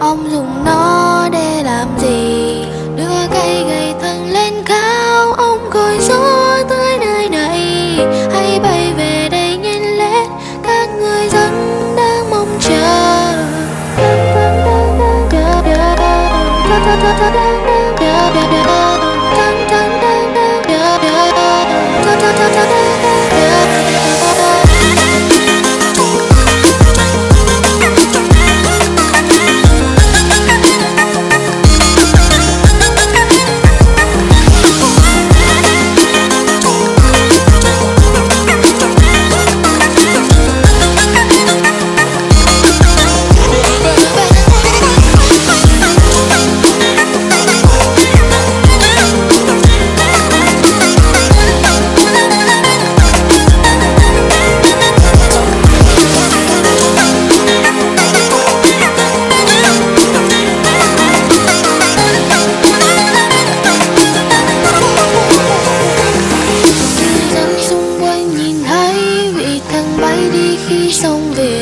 Ông dùng nó để làm gì? Đưa cây gậy thần lên cao, ông gọi gió tới nơi này. Hãy bay về đây nhanh lên, các người dân đang mong chờ. Bay đi khi sông về.